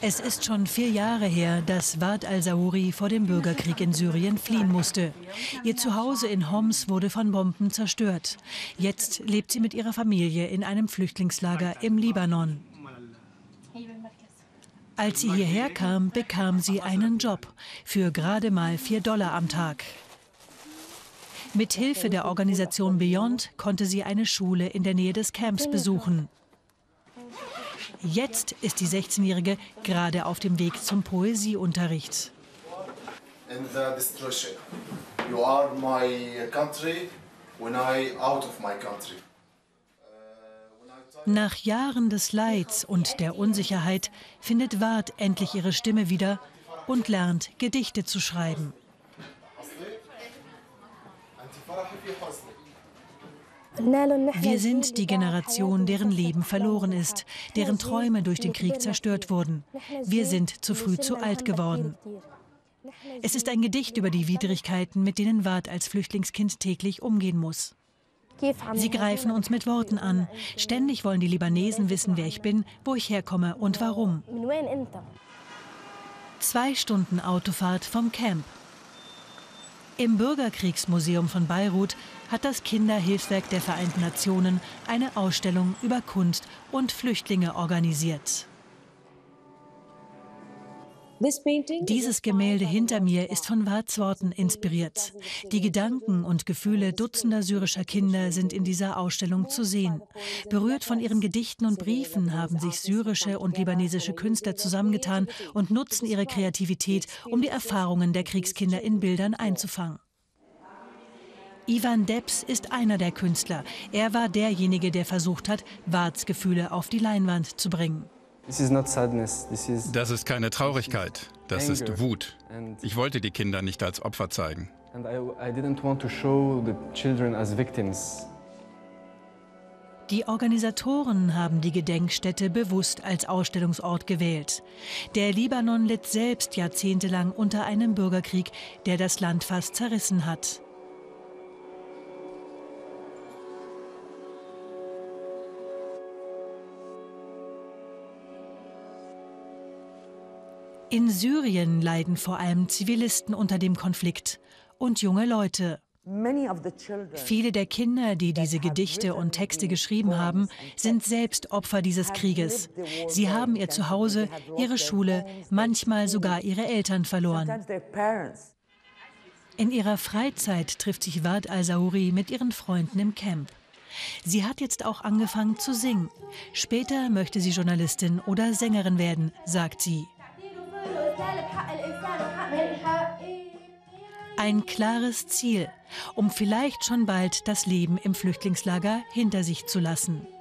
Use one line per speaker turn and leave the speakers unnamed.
Es ist schon 4 Jahre her, dass Ward al-Zahouri vor dem Bürgerkrieg in Syrien fliehen musste. Ihr Zuhause in Homs wurde von Bomben zerstört. Jetzt lebt sie mit ihrer Familie in einem Flüchtlingslager im Libanon. Als sie hierher kam, bekam sie einen Job für gerade mal $4 am Tag. Mit Hilfe der Organisation Beyond konnte sie eine Schule in der Nähe des Camps besuchen. Jetzt ist die 16-Jährige gerade auf dem Weg zum Poesieunterricht. Nach Jahren des Leids und der Unsicherheit findet Ward endlich ihre Stimme wieder und lernt, Gedichte zu schreiben. Wir sind die Generation, deren Leben verloren ist, deren Träume durch den Krieg zerstört wurden. Wir sind zu früh zu alt geworden. Es ist ein Gedicht über die Widrigkeiten, mit denen Ward als Flüchtlingskind täglich umgehen muss. Sie greifen uns mit Worten an. Ständig wollen die Libanesen wissen, wer ich bin, wo ich herkomme und warum. 2 Stunden Autofahrt vom Camp. Im Bürgerkriegsmuseum von Beirut hat das Kinderhilfswerk der Vereinten Nationen eine Ausstellung über Kunst und Flüchtlinge organisiert. Dieses Gemälde hinter mir ist von Wards Worten inspiriert. Die Gedanken und Gefühle dutzender syrischer Kinder sind in dieser Ausstellung zu sehen. Berührt von ihren Gedichten und Briefen haben sich syrische und libanesische Künstler zusammengetan und nutzen ihre Kreativität, um die Erfahrungen der Kriegskinder in Bildern einzufangen. Ivan Debs ist einer der Künstler. Er war derjenige, der versucht hat, Wards Gefühle auf die Leinwand zu bringen.
Das ist keine Traurigkeit, das ist Wut. Ich wollte die Kinder nicht als Opfer zeigen.
Die Organisatoren haben die Gedenkstätte bewusst als Ausstellungsort gewählt. Der Libanon litt selbst jahrzehntelang unter einem Bürgerkrieg, der das Land fast zerrissen hat. In Syrien leiden vor allem Zivilisten unter dem Konflikt und junge Leute. Viele der Kinder, die diese Gedichte und Texte geschrieben haben, sind selbst Opfer dieses Krieges. Sie haben ihr Zuhause, ihre Schule, manchmal sogar ihre Eltern verloren. In ihrer Freizeit trifft sich Ward al-Zahouri mit ihren Freunden im Camp. Sie hat jetzt auch angefangen zu singen. Später möchte sie Journalistin oder Sängerin werden, sagt sie. Ein klares Ziel, um vielleicht schon bald das Leben im Flüchtlingslager hinter sich zu lassen.